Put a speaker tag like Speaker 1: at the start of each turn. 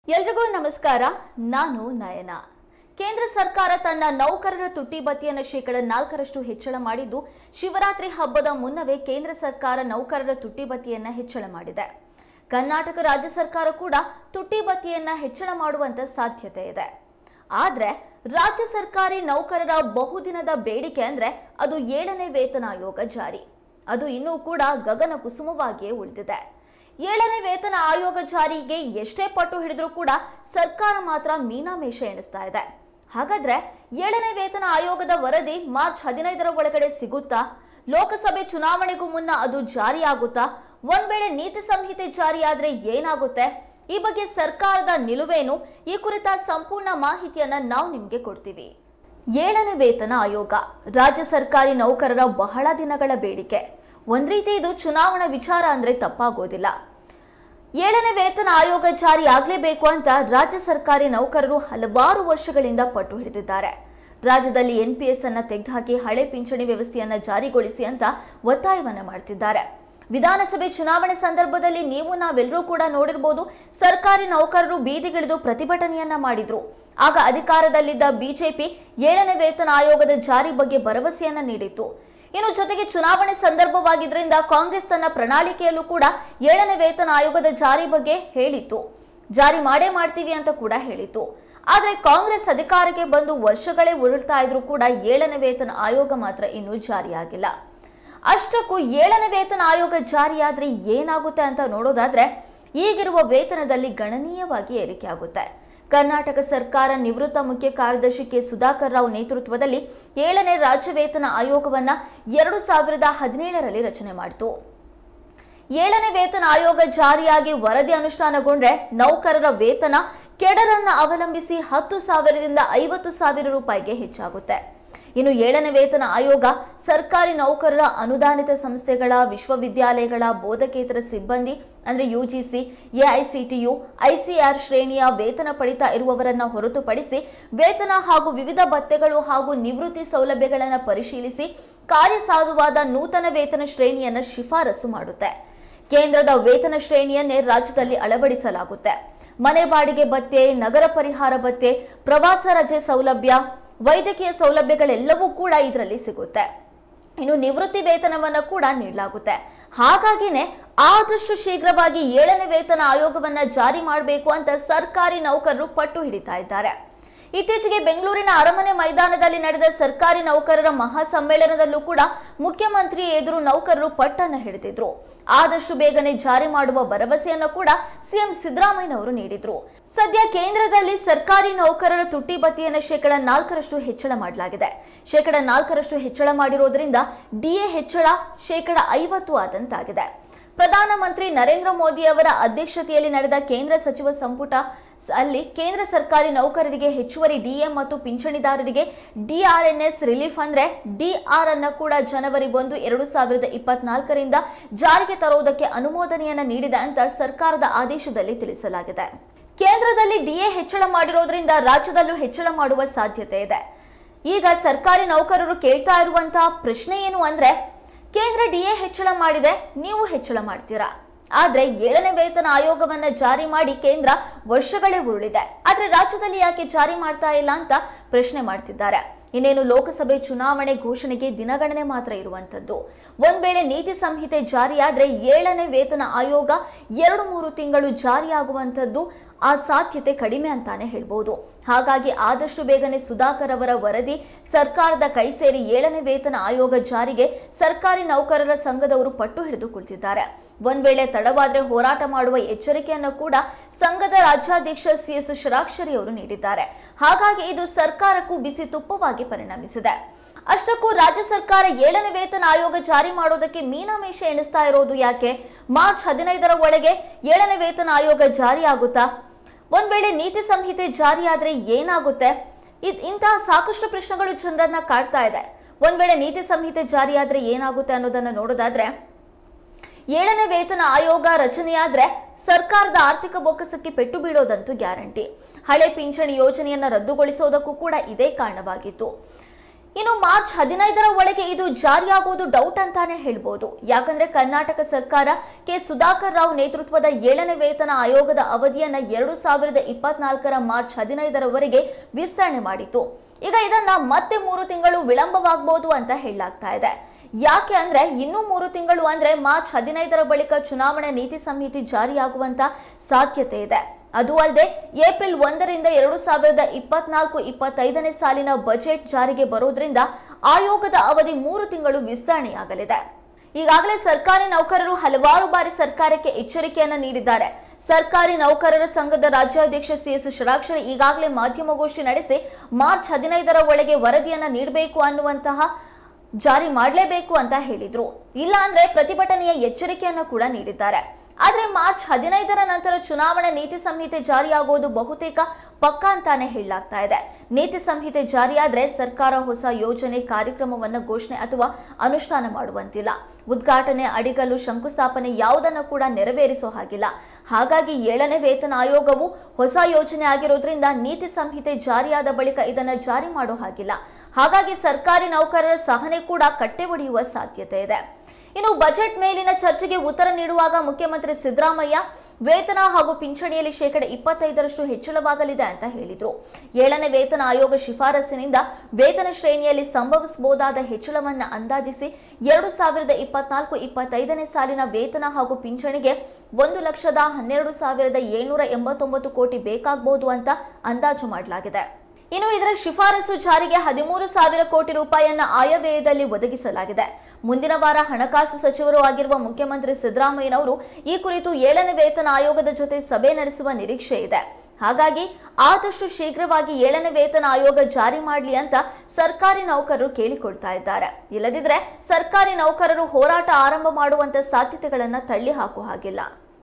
Speaker 1: ಎಲ್ರಿಗೂ ನಮಸ್ಕಾರ. ನಾನು ನಯನ. ಕೇಂದ್ರ ಸರ್ಕಾರ ತನ್ನ ನೌಕರರ ತುಟ್ಟಿ ಭತ್ಯೆಯನ್ನು 4% ಹೆಚ್ಚಳ ಮಾಡಿದ್ದು, ಶಿವರಾತ್ರಿ ಹಬ್ಬದ ಮುನ್ನವೇ ಕೇಂದ್ರ ಸರ್ಕಾರ ನೌಕರರ ತುಟ್ಟಿ ಭತ್ಯೆಯನ್ನು ಹೆಚ್ಚಳ ಮಾಡಿದೆ. ಕರ್ನಾಟಕ ರಾಜ್ಯ ಸರ್ಕಾರ ಕೂಡ ತುಟ್ಟಿ ಭತ್ಯೆಯನ್ನು ಹೆಚ್ಚಳ ಮಾಡುವಂತ ಸಾಧ್ಯತೆ ಇದೆ. ಆದ್ರೆ ರಾಜ್ಯ ಸರ್ಕಾರಿ ನೌಕರರ ಬಹುದಿನದ ಬೇಡಿಕೆ ಅಂದ್ರೆ ಅದು 7ನೇ ವೇತನ ಆಯೋಗ ಜಾರಿ. ಅದು ಇನ್ನೂ ಕೂಡ ಗಗನ ಕುಸುಮವಾಗಿಯೇ ಉಳಿದಿದೆ. 7ನೇ ವೇತನ ಆಯೋಗ ಜಾರಿಗೆ ಎಷ್ಟೇ ಪಟ್ಟು ಹಿಡಿದ್ರೂ ಕೂಡ ಸರ್ಕಾರ ಮಾತ್ರ ಮೀನಾಮೇಷ ಎಣಿಸ್ತಾ ಇದೆ. ಹಾಗಾದ್ರೆ 7ನೇ ವೇತನ ಆಯೋಗದ ವರದಿ ಮಾರ್ಚ್ 15ರ ಒಳಗಡೆ ಸಿಗುತ್ತಾ? ಲೋಕಸಭೆ ಚುನಾವಣೆಗೂ ಮುನ್ನ ಅದು ಜಾರಿಯಾಗುತ್ತಾ? ಒಂದ್ ವೇಳೆ ನೀತಿ ಸಂಹಿತೆ ಜಾರಿಯಾದ್ರೆ ಏನಾಗುತ್ತೆ? ಈ ಬಗ್ಗೆ ಸರ್ಕಾರದ ನಿಲುವೇನು? ಈ ಕುರಿತ ಸಂಪೂರ್ಣ ಮಾಹಿತಿಯನ್ನ ನಾವು ನಿಮ್ಗೆ ಕೊಡ್ತೀವಿ. 7ನೇ ವೇತನ ಆಯೋಗ ರಾಜ್ಯ ಸರ್ಕಾರಿ ನೌಕರರ ಬಹಳ ದಿನಗಳ ಬೇಡಿಕೆ. ಒಂದ್ ರೀತಿ ಇದು ಚುನಾವಣಾ ವಿಚಾರ ಅಂದ್ರೆ ತಪ್ಪಾಗೋದಿಲ್ಲ. 7ನೇ ವೇತನ ಆಯೋಗ ಜಾರಿ ಆಗ್ಲೇಬೇಕು ಅಂತ ರಾಜ್ಯ ಸರ್ಕಾರಿ ನೌಕರರು ಹಲವಾರು ವರ್ಷಗಳಿಂದ ಪಟ್ಟು ಹಿಡಿದಿದ್ದಾರೆ. ರಾಜ್ಯದಲ್ಲಿ NPS ಅನ್ನ ತೆಗೆದುಹಾಕಿ ಹಳೆ ಪಿಂಚಣಿ ವ್ಯವಸ್ಥೆಯನ್ನ ಜಾರಿಗೊಳಿಸಿ ಅಂತ ಒತ್ತಾಯವನ್ನ ಮಾಡ್ತಿದ್ದಾರೆ. ವಿಧಾನಸಭೆ ಚುನಾವಣೆ ಸಂದರ್ಭದಲ್ಲಿ ನಾವೆಲ್ಲರೂ ಕೂಡ ನೋಡಿರಬಹುದು, ಸರ್ಕಾರಿ ನೌಕರರು ಬೀದಿಗಿಳಿದು ಪ್ರತಿಭಟನೆಯನ್ನ ಮಾಡಿದ್ರು. ಆಗ ಅಧಿಕಾರದಲ್ಲಿದ್ದ ಬಿಜೆಪಿ 7ನೇ ವೇತನ ಆಯೋಗದ ಜಾರಿ ಬಗ್ಗೆ ಭರವಸೆಯನ್ನ ನೀಡಿತ್ತು. ಇನ್ನು ಜೊತೆಗೆ ಚುನಾವಣೆ ಸಂದರ್ಭವಾಗಿದ್ರಿಂದ ಕಾಂಗ್ರೆಸ್ ತನ್ನ ಪ್ರಣಾಳಿಕೆಯಲ್ಲೂ ಕೂಡ 7ನೇ ವೇತನ ಆಯೋಗದ ಜಾರಿ ಬಗ್ಗೆ ಹೇಳಿತ್ತು. ಜಾರಿ ಮಾಡ್ತೀವಿ ಅಂತ ಕೂಡ ಹೇಳಿತ್ತು. ಆದ್ರೆ ಕಾಂಗ್ರೆಸ್ ಅಧಿಕಾರಕ್ಕೆ ಬಂದು ವರ್ಷಗಳೇ ಉರುಳ್ತಾ ಇದ್ರೂ ಕೂಡ 7ನೇ ವೇತನ ಆಯೋಗ ಮಾತ್ರ ಇನ್ನೂ ಜಾರಿಯಾಗಿಲ್ಲ. ಅಷ್ಟಕ್ಕೂ 7ನೇ ವೇತನ ಆಯೋಗ ಜಾರಿಯಾದ್ರೆ ಏನಾಗುತ್ತೆ ಅಂತ ನೋಡೋದಾದ್ರೆ, ಈಗಿರುವ ವೇತನದಲ್ಲಿ ಗಣನೀಯವಾಗಿ ಏರಿಕೆ ಆಗುತ್ತೆ. ಕರ್ನಾಟಕ ಸರ್ಕಾರ ನಿವೃತ್ತ ಮುಖ್ಯ ಕಾರ್ಯದರ್ಶಿ ಕೆ ಸುಧಾಕರ್ ರಾವ್ ನೇತೃತ್ವದಲ್ಲಿ 7ನೇ ರಾಜ್ಯ ವೇತನ ಆಯೋಗವನ್ನ 2017ರಲ್ಲಿ ರಚನೆ ಮಾಡಿತು. 7ನೇ ವೇತನ ಆಯೋಗ ಜಾರಿಯಾಗಿ ವರದಿ ಅನುಷ್ಠಾನಗೊಂಡ್ರೆ ನೌಕರರ ವೇತನ ಕೆಡರನ್ನ ಅವಲಂಬಿಸಿ 10,000ದಿಂದ 50,000 ರೂಪಾಯಿಗೆ ಹೆಚ್ಚಾಗುತ್ತೆ. ಇನ್ನು 7ನೇ ವೇತನ ಆಯೋಗ ಸರ್ಕಾರಿ ನೌಕರರ ಅನುದಾನಿತ ಸಂಸ್ಥೆಗಳ, ವಿಶ್ವವಿದ್ಯಾಲಯಗಳ ಬೋಧಕೇತರ ಸಿಬ್ಬಂದಿ ಅಂದ್ರೆ UGC, AICTU, ICR ಶ್ರೇಣಿಯ ವೇತನ ಪಡಿತಾ ಇರುವವರನ್ನ ಹೊರತುಪಡಿಸಿ ವೇತನ ಹಾಗೂ ವಿವಿಧ ಭತ್ಯೆಗಳು ಹಾಗೂ ನಿವೃತ್ತಿ ಸೌಲಭ್ಯಗಳನ್ನು ಪರಿಶೀಲಿಸಿ ಕಾರ್ಯಸಾಧುವಾದ ನೂತನ ವೇತನ ಶ್ರೇಣಿಯನ್ನ ಶಿಫಾರಸು ಮಾಡುತ್ತೆ. ಕೇಂದ್ರದ ವೇತನ ಶ್ರೇಣಿಯನ್ನೇ ರಾಜ್ಯದಲ್ಲಿ ಅಳವಡಿಸಲಾಗುತ್ತೆ. ಮನೆ ಬಾಡಿಗೆ ಭತ್ಯೆ, ನಗರ ಪರಿಹಾರ ಭತ್ಯೆ, ಪ್ರವಾಸ ರಜೆ ಸೌಲಭ್ಯ, ವೈದ್ಯಕೀಯ ಸೌಲಭ್ಯಗಳೆಲ್ಲವೂ ಕೂಡ ಇದರಲ್ಲಿ ಸಿಗುತ್ತೆ. ಇನ್ನು ನಿವೃತ್ತಿ ವೇತನವನ್ನ ಕೂಡ ನೀಡಲಾಗುತ್ತೆ. ಹಾಗಾಗಿನೇ ಆದಷ್ಟು ಶೀಘ್ರವಾಗಿ 7ನೇ ವೇತನ ಆಯೋಗವನ್ನ ಜಾರಿ ಮಾಡಬೇಕು ಅಂತ ಸರ್ಕಾರಿ ನೌಕರರು ಪಟ್ಟು ಹಿಡಿತಾ ಇದ್ದಾರೆ. ಇತ್ತೀಚೆಗೆ ಬೆಂಗಳೂರಿನ ಅರಮನೆ ಮೈದಾನದಲ್ಲಿ ನಡೆದ ಸರ್ಕಾರಿ ನೌಕರರ ಮಹಾ ಸಮ್ಮೇಳನದಲ್ಲೂ ಕೂಡ ಮುಖ್ಯಮಂತ್ರಿ ಎದುರು ನೌಕರರು ಪಟ್ಟನ್ನ ಹಿಡಿದಿದ್ರು. ಆದಷ್ಟು ಬೇಗನೆ ಜಾರಿ ಮಾಡುವ ಭರವಸೆಯನ್ನ ಕೂಡ ಸಿಎಂ ಸಿದ್ದರಾಮಯ್ಯನವರು ನೀಡಿದ್ರು. ಸದ್ಯ ಕೇಂದ್ರದಲ್ಲಿ ಸರ್ಕಾರಿ ನೌಕರರ ತುಟ್ಟಿ ಭತ್ಯೆಯನ್ನು 4% ಹೆಚ್ಚಳ ಮಾಡಲಾಗಿದೆ. 4% ಹೆಚ್ಚಳ ಮಾಡಿರೋದ್ರಿಂದ DA ಹೆಚ್ಚಳ 50% ಆದಂತಾಗಿದೆ. ಪ್ರಧಾನಮಂತ್ರಿ ನರೇಂದ್ರ ಮೋದಿ ಅವರ ಅಧ್ಯಕ್ಷತೆಯಲ್ಲಿ ನಡೆದ ಕೇಂದ್ರ ಸಚಿವ ಸಂಪುಟ ಅಲ್ಲಿ ಕೇಂದ್ರ ಸರ್ಕಾರಿ ನೌಕರರಿಗೆ ಹೆಚ್ಚುವರಿ DA ಮತ್ತು ಪಿಂಚಣಿದಾರರಿಗೆ DRNS ರಿಲೀಫ್ ಅಂದ್ರೆ DR ಅನ್ನ ಕೂಡ ಜನವರಿ 1, 2024ರಿಂದ ಜಾರಿಗೆ ತರುವುದಕ್ಕೆ ಅನುಮೋದನೆಯನ್ನ ನೀಡಿದೆ ಅಂತ ಸರ್ಕಾರದ ಆದೇಶದಲ್ಲಿ ತಿಳಿಸಲಾಗಿದೆ. ಕೇಂದ್ರದಲ್ಲಿ DA ಹೆಚ್ಚಳ ಮಾಡಿರೋದ್ರಿಂದ ರಾಜ್ಯದಲ್ಲೂ ಹೆಚ್ಚಳ ಮಾಡುವ ಸಾಧ್ಯತೆ ಇದೆ. ಈಗ ಸರ್ಕಾರಿ ನೌಕರರು ಕೇಳ್ತಾ ಇರುವಂತಹ ಪ್ರಶ್ನೆ ಏನು ಅಂದ್ರೆ, ಕೇಂದ್ರ DA ಹೆಚ್ಚಳ ಮಾಡಿದೆ, ನೀವು ಹೆಚ್ಚಳ ಮಾಡ್ತೀರಾ? ಆದ್ರೆ 7ನೇ ವೇತನ ಆಯೋಗವನ್ನ ಜಾರಿ ಮಾಡಿ ಕೇಂದ್ರ ವರ್ಷಗಳೇ ಉರುಳಿದೆ, ಆದ್ರೆ ರಾಜ್ಯದಲ್ಲಿ ಯಾಕೆ ಜಾರಿ ಮಾಡ್ತಾ ಇಲ್ಲ ಅಂತ ಪ್ರಶ್ನೆ ಮಾಡ್ತಿದ್ದಾರೆ. ಇನ್ನೇನು ಲೋಕಸಭೆ ಚುನಾವಣೆ ಘೋಷಣೆಗೆ ದಿನಗಣನೆ ಮಾತ್ರ ಇರುವಂತದ್ದು. ಒಂದ್ ವೇಳೆ ನೀತಿ ಸಂಹಿತೆ ಜಾರಿಯಾದ್ರೆ 7ನೇ ವೇತನ ಆಯೋಗ 2-3 ತಿಂಗಳು ಜಾರಿಯಾಗುವಂತದ್ದು ಆ ಸಾಧ್ಯತೆ ಕಡಿಮೆ ಅಂತಾನೆ ಹೇಳ್ಬೋದು. ಹಾಗಾಗಿ ಆದಷ್ಟು ಬೇಗನೆ ಸುಧಾಕರ್ ಅವರ ವರದಿ ಸರ್ಕಾರದ ಕೈ ಸೇರಿ 7ನೇ ವೇತನ ಆಯೋಗ ಜಾರಿಗೆ ಸರ್ಕಾರಿ ನೌಕರರ ಸಂಘದವರು ಪಟ್ಟು ಹಿಡಿದು ಕುಳಿತಿದ್ದಾರೆ. ಒಂದ್ ವೇಳೆ ತಡವಾದ್ರೆ ಹೋರಾಟ ಮಾಡುವ ಎಚ್ಚರಿಕೆಯನ್ನು ಕೂಡ ಸಂಘದ ರಾಜ್ಯಾಧ್ಯಕ್ಷ CS ಷಡಾಕ್ಷರಿ ಅವರು ನೀಡಿದ್ದಾರೆ. ಹಾಗಾಗಿ ಇದು ಸರ್ಕಾರಕ್ಕೂ ಬಿಸಿ ತುಪ್ಪವಾಗಿ ಪರಿಣಮಿಸಿದೆ. ಅಷ್ಟಕ್ಕೂ ರಾಜ್ಯ ಸರ್ಕಾರ 7ನೇ ವೇತನ ಆಯೋಗ ಜಾರಿ ಮಾಡೋದಕ್ಕೆ ಮೀನಾಮೇಷ ಎಣಿಸ್ತಾ ಇರೋದು ಯಾಕೆ? ಮಾರ್ಚ್ 15ರ ಒಳಗೆ 7ನೇ ವೇತನ ಆಯೋಗ ಜಾರಿ ಆಗುತ್ತಾ? ಒಂದ್ ವೇಳೆ ನೀತಿ ಸಂಹಿತೆ ಜಾರಿಯಾದ್ರೆ ಏನಾಗುತ್ತೆ? ಇಂತಹ ಸಾಕಷ್ಟು ಪ್ರಶ್ನೆಗಳು ಜನರನ್ನ ಕಾಡ್ತಾ ಇದೆ. ಒಂದ್ ವೇಳೆ ನೀತಿ ಸಂಹಿತೆ ಜಾರಿಯಾದ್ರೆ ಏನಾಗುತ್ತೆ ಅನ್ನೋದನ್ನ ನೋಡೋದಾದ್ರೆ, 7ನೇ ವೇತನ ಆಯೋಗ ರಚನೆಯಾದ್ರೆ ಸರ್ಕಾರದ ಆರ್ಥಿಕ ಬೊಕ್ಕಸಕ್ಕೆ ಪೆಟ್ಟು ಬೀಳೋದಂತೂ ಗ್ಯಾರಂಟಿ. ಹಳೆ ಪಿಂಚಣಿ ಯೋಜನೆಯನ್ನ ರದ್ದುಗೊಳಿಸೋದಕ್ಕೂ ಕೂಡ ಇದೇ ಕಾರಣವಾಗಿತ್ತು. ಇನ್ನು ಮಾರ್ಚ್ 15ರ ಒಳಗೆ ಇದು ಜಾರಿಯಾಗುವುದು ಡೌಟ್ ಅಂತಾನೆ ಹೇಳ್ಬೋದು. ಯಾಕಂದ್ರೆ ಕರ್ನಾಟಕ ಸರ್ಕಾರ ಕೆ ಸುಧಾಕರ್ ರಾವ್ ನೇತೃತ್ವದ 7ನೇ ವೇತನ ಆಯೋಗದ ಅವಧಿಯನ್ನ 2024ರ ಮಾರ್ಚ್ 15ರವರೆಗೆ ವಿಸ್ತರಣೆ ಮಾಡಿತ್ತು. ಈಗ ಇದನ್ನ ಮತ್ತೆ 3 ತಿಂಗಳು ವಿಳಂಬವಾಗಬಹುದು ಅಂತ ಹೇಳಲಾಗ್ತಾ ಇದೆ. ಯಾಕೆ ಅಂದ್ರೆ ಇನ್ನೂ 3 ತಿಂಗಳು ಅಂದ್ರೆ ಮಾರ್ಚ್ 15ರ ಬಳಿಕ ಚುನಾವಣಾ ನೀತಿ ಸಂಹಿತೆ ಜಾರಿಯಾಗುವಂತ ಸಾಧ್ಯತೆ ಇದೆ. ಅದು ಅಲ್ಲದೆ ಏಪ್ರಿಲ್ 1ರಿಂದ 2024-25ನೇ ಸಾಲಿನ ಬಜೆಟ್ ಜಾರಿಗೆ ಬರೋದ್ರಿಂದ ಆಯೋಗದ ಅವಧಿ 3 ತಿಂಗಳು ವಿಸ್ತರಣೆಯಾಗಲಿದೆ. ಈಗಾಗಲೇ ಸರ್ಕಾರಿ ನೌಕರರು ಹಲವಾರು ಬಾರಿ ಸರ್ಕಾರಕ್ಕೆ ಎಚ್ಚರಿಕೆಯನ್ನ ನೀಡಿದ್ದಾರೆ. ಸರ್ಕಾರಿ ನೌಕರರ ಸಂಘದ ರಾಜ್ಯಾಧ್ಯಕ್ಷ ಸಿಎಸ್ ಷಡಾಕ್ಷರಿ ಈಗಾಗಲೇ ಮಾಧ್ಯಮಗೋಷ್ಠಿ ನಡೆಸಿ ಮಾರ್ಚ್ 15ರ ಒಳಗೆ ವರದಿಯನ್ನ ನೀಡಬೇಕು ಅನ್ನುವಂತಹ ಜಾರಿ ಮಾಡಲೇಬೇಕು ಅಂತ ಹೇಳಿದ್ರು. ಇಲ್ಲ ಅಂದ್ರೆ ಪ್ರತಿಭಟನೆಯ ಎಚ್ಚರಿಕೆಯನ್ನ ಕೂಡ ನೀಡಿದ್ದಾರೆ. ಆದ್ರೆ ಮಾರ್ಚ್ 15ರ ನಂತರ ಚುನಾವಣಾ ನೀತಿ ಸಂಹಿತೆ ಜಾರಿಯಾಗುವುದು ಬಹುತೇಕ ಪಕ್ಕಾ ಅಂತಾನೆ ಹೇಳಲಾಗ್ತಾ ಇದೆ. ನೀತಿ ಸಂಹಿತೆ ಜಾರಿಯಾದ್ರೆ ಸರ್ಕಾರ ಹೊಸ ಯೋಜನೆ ಕಾರ್ಯಕ್ರಮವನ್ನ ಘೋಷಣೆ ಅಥವಾ ಅನುಷ್ಠಾನ ಮಾಡುವಂತಿಲ್ಲ. ಉದ್ಘಾಟನೆ, ಅಡಿಗಲ್ಲು, ಶಂಕುಸ್ಥಾಪನೆ ಯಾವುದನ್ನು ಕೂಡ ನೆರವೇರಿಸೋ ಹಾಗಿಲ್ಲ. ಹಾಗಾಗಿ 7ನೇ ವೇತನ ಆಯೋಗವು ಹೊಸ ಯೋಜನೆ ಆಗಿರೋದ್ರಿಂದ ನೀತಿ ಸಂಹಿತೆ ಜಾರಿಯಾದ ಬಳಿಕ ಇದನ್ನ ಜಾರಿ ಮಾಡೋ ಹಾಗಿಲ್ಲ. ಹಾಗಾಗಿ ಸರ್ಕಾರಿ ನೌಕರರ ಸಹನೆ ಕೂಡ ಕಟ್ಟೆ ಒಡೆಯುವ ಸಾಧ್ಯತೆ ಇದೆ. ಇನ್ನು ಬಜೆಟ್ ಮೇಲಿನ ಚರ್ಚೆಗೆ ಉತ್ತರ ನೀಡುವಾಗ ಮುಖ್ಯಮಂತ್ರಿ ಸಿದ್ದರಾಮಯ್ಯ ವೇತನ ಹಾಗೂ ಪಿಂಚಣಿಯಲ್ಲಿ 25% ಹೆಚ್ಚಳವಾಗಲಿದೆ ಅಂತ ಹೇಳಿದ್ರು. 7ನೇ ವೇತನ ಆಯೋಗ ಶಿಫಾರಸಿನಿಂದ ವೇತನ ಶ್ರೇಣಿಯಲ್ಲಿ ಸಂಭವಿಸಬಹುದಾದ ಹೆಚ್ಚಳವನ್ನ ಅಂದಾಜಿಸಿ 2024-25ನೇ ಸಾಲಿನ ವೇತನ ಹಾಗೂ ಪಿಂಚಣಿಗೆ 1,12,789 ಕೋಟಿ ಬೇಕಾಗಬಹುದು ಅಂತ ಅಂದಾಜು ಮಾಡಲಾಗಿದೆ. ಇನ್ನು ಇದರ ಶಿಫಾರಸು ಜಾರಿಗೆ 13,000 ಕೋಟಿ ರೂಪಾಯಿಯನ್ನ ಆಯವ್ಯಯದಲ್ಲಿ ಒದಗಿಸಲಾಗಿದೆ. ಮುಂದಿನ ವಾರ ಹಣಕಾಸು ಸಚಿವರು ಆಗಿರುವ ಮುಖ್ಯಮಂತ್ರಿ ಸಿದ್ದರಾಮಯ್ಯನವರು ಈ ಕುರಿತು 7ನೇ ವೇತನ ಆಯೋಗದ ಜೊತೆ ಸಭೆ ನಡೆಸುವ ನಿರೀಕ್ಷೆ ಇದೆ. ಹಾಗಾಗಿ ಆದಷ್ಟು ಶೀಘ್ರವಾಗಿ 7ನೇ ವೇತನ ಆಯೋಗ ಜಾರಿ ಮಾಡಲಿ ಅಂತ ಸರ್ಕಾರಿ ನೌಕರರು ಕೇಳಿಕೊಳ್ತಾ ಇದ್ದಾರೆ. ಇಲ್ಲದಿದ್ರೆ ಸರ್ಕಾರಿ ನೌಕರರು ಹೋರಾಟ ಆರಂಭ ಮಾಡುವಂತ ಸಾಧ್ಯತೆಗಳನ್ನ ತಳ್ಳಿ ಹಾಕುವ ಹಾಗಿಲ್ಲ.